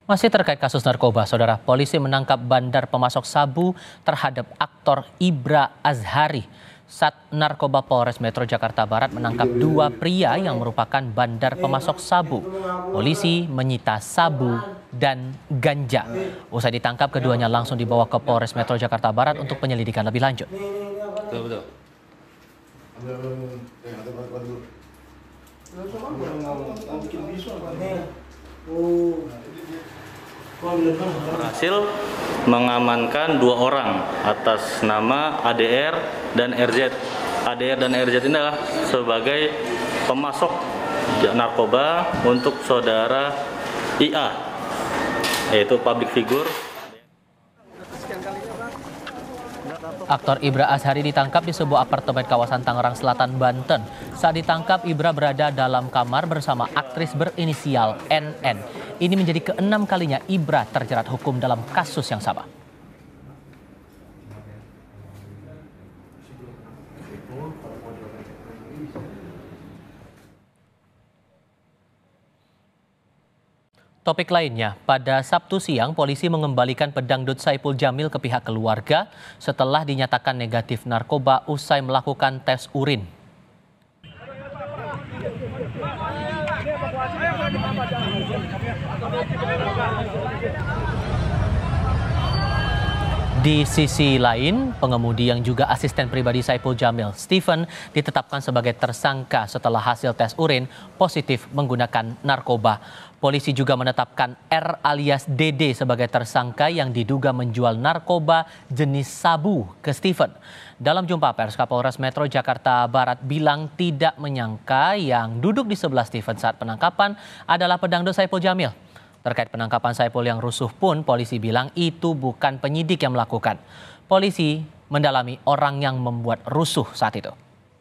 Masih terkait kasus narkoba, saudara, polisi menangkap bandar pemasok sabu terhadap aktor Ibra Azhari. Sat Narkoba Polres Metro Jakarta Barat menangkap dua pria yang merupakan bandar pemasok sabu. Polisi menyita sabu dan ganja. Usai ditangkap, keduanya langsung dibawa ke Polres Metro Jakarta Barat untuk penyelidikan lebih lanjut. Betul. Berhasil mengamankan dua orang atas nama ADR dan RZ. ADR dan RZ ini adalah sebagai pemasok narkoba untuk saudara IA, yaitu public figure. Aktor Ibra Azhari ditangkap di sebuah apartemen kawasan Tangerang Selatan, Banten. Saat ditangkap, Ibra berada dalam kamar bersama aktris berinisial NN. Ini menjadi keenam kalinya Ibra terjerat hukum dalam kasus yang sama. Topik lainnya, pada Sabtu siang polisi mengembalikan pedangdut Saipul Jamil ke pihak keluarga setelah dinyatakan negatif narkoba usai melakukan tes urin. Di sisi lain, pengemudi yang juga asisten pribadi Saipul Jamil, Stephen, ditetapkan sebagai tersangka setelah hasil tes urin positif menggunakan narkoba. Polisi juga menetapkan R alias DD sebagai tersangka yang diduga menjual narkoba jenis sabu ke Stephen. Dalam jumpa pers, Kapolres Metro Jakarta Barat bilang tidak menyangka yang duduk di sebelah Stephen saat penangkapan adalah pedangdut Saipul Jamil. Terkait penangkapan Saipul yang rusuh pun, polisi bilang itu bukan penyidik yang melakukan. Polisi mendalami orang yang membuat rusuh saat itu.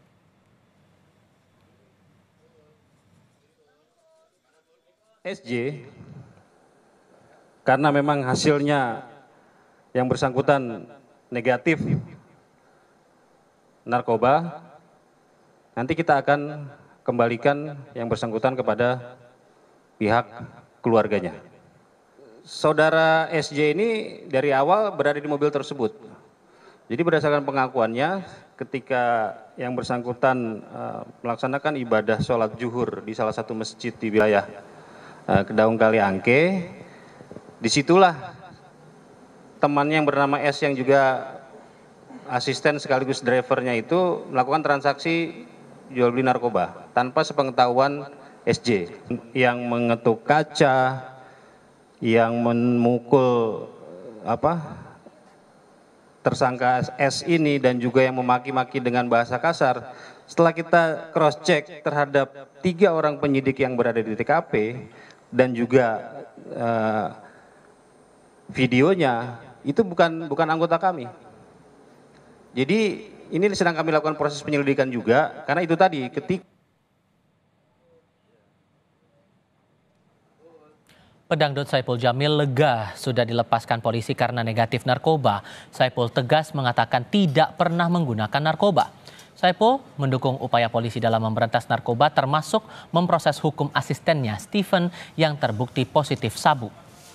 SJ, karena memang hasilnya yang bersangkutan negatif narkoba, nanti kita akan kembalikan yang bersangkutan kepada pihak keluarganya. Saudara SJ ini dari awal berada di mobil tersebut. Jadi berdasarkan pengakuannya, ketika yang bersangkutan melaksanakan ibadah sholat zuhur di salah satu masjid di wilayah Kedaung Kaliangke, disitulah temannya yang bernama S yang juga asisten sekaligus drivernya itu melakukan transaksi jual beli narkoba tanpa sepengetahuan SJ, yang mengetuk kaca, yang memukul tersangka S ini, dan juga yang memaki-maki dengan bahasa kasar. Setelah kita cross check terhadap 3 orang penyidik yang berada di TKP dan juga videonya, itu bukan anggota kami. Jadi ini sedang kami lakukan proses penyelidikan juga, karena itu tadi ketika Pedangdut Saipul Jamil lega sudah dilepaskan polisi karena negatif narkoba. Saipul tegas mengatakan tidak pernah menggunakan narkoba. Saipul mendukung upaya polisi dalam memberantas narkoba, termasuk memproses hukum asistennya Stephen yang terbukti positif sabu.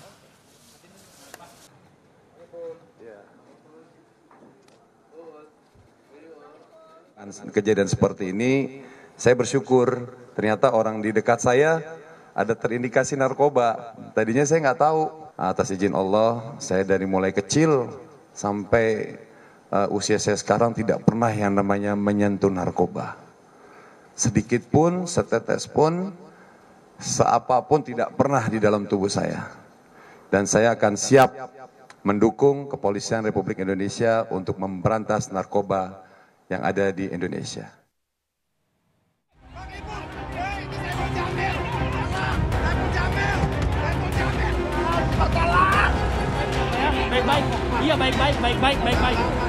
Kejadian seperti ini, saya bersyukur ternyata orang di dekat saya ada terindikasi narkoba. Tadinya saya nggak tahu. Atas izin Allah, saya dari mulai kecil sampai usia saya sekarang tidak pernah yang namanya menyentuh narkoba. Sedikit pun, setetes pun, seapapun tidak pernah di dalam tubuh saya. Dan saya akan siap mendukung Kepolisian Republik Indonesia untuk memberantas narkoba yang ada di Indonesia. Baik-baik, iya baik-baik.